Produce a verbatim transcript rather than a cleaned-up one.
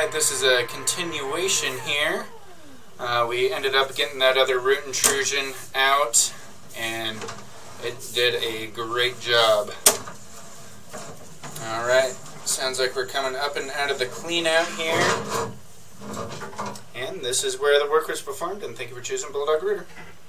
Alright, this is a continuation here. Uh, we ended up getting that other root intrusion out, and it did a great job. Alright, sounds like we're coming up and out of the clean out here. And this is where the work was performed, and thank you for choosing Bulldog Rooter.